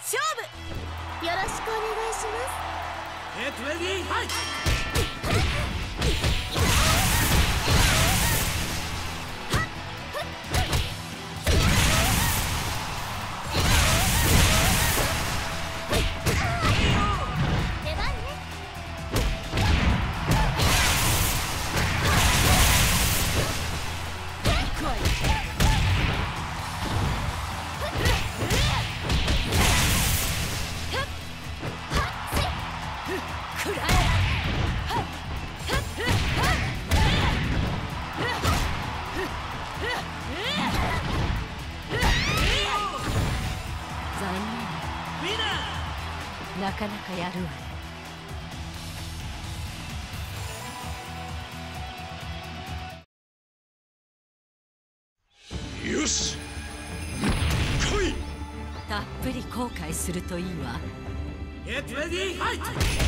勝負。よろしくお願いします。 ゲットレディーファイト。 なかなかやるわね。 よし、来い。 たっぷり後悔するといいわ。 Get ready, fight!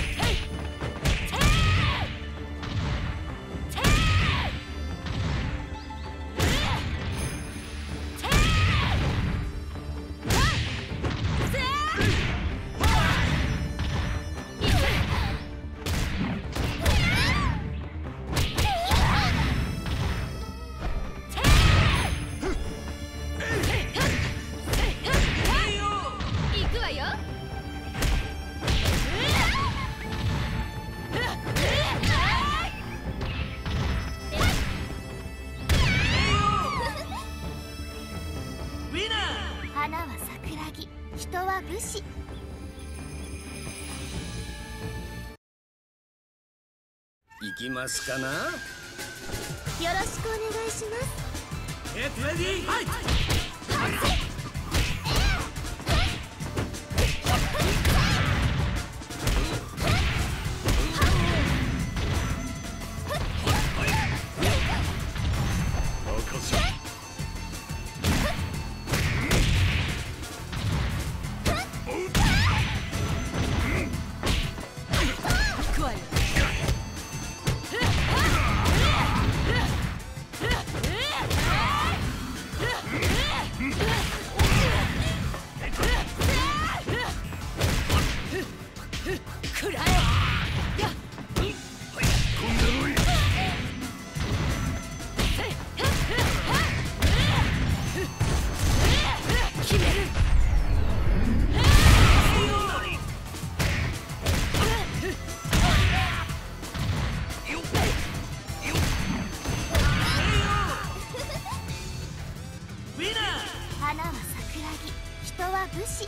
花は桜木、人は武士。 行きますかな。よろしくお願いします。 Get ready, fight! 花は桜木、人は武士。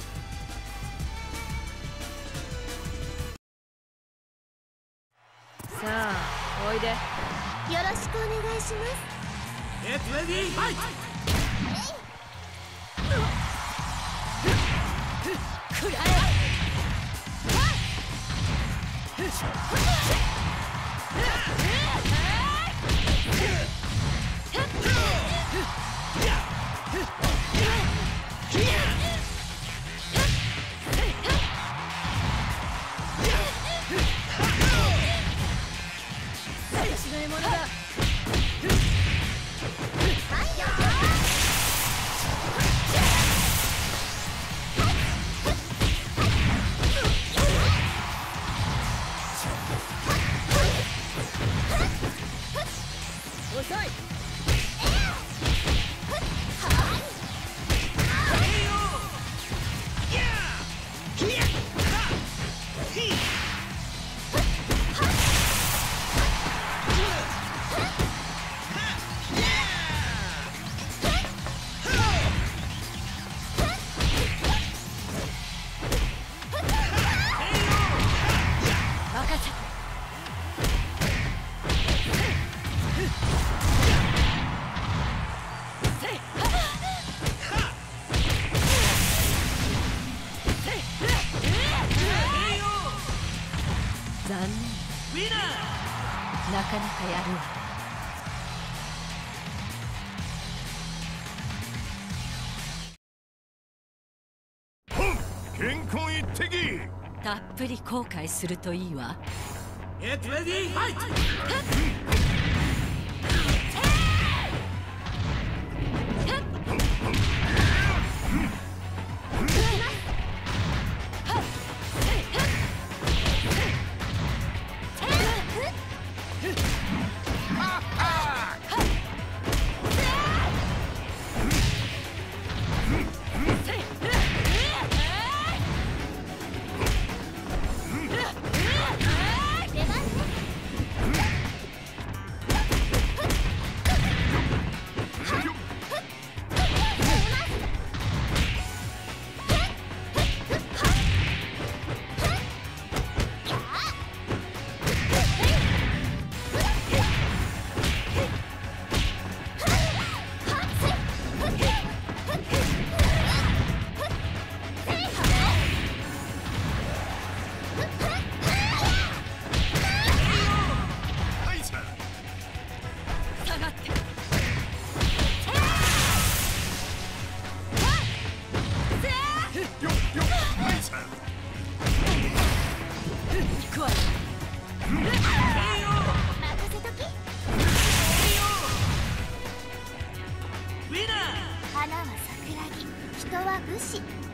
さあ、おいで。よろしくお願いします。 Get ready, fight! くらえ。私の獲物だ。遅い。残念。なかなかやるわ。 健康一滴。 たっぷり後悔するといいわ。 Get ready, fight! 花はわよ。 任せとき。 ウィナー。 花は桜木、人は武士。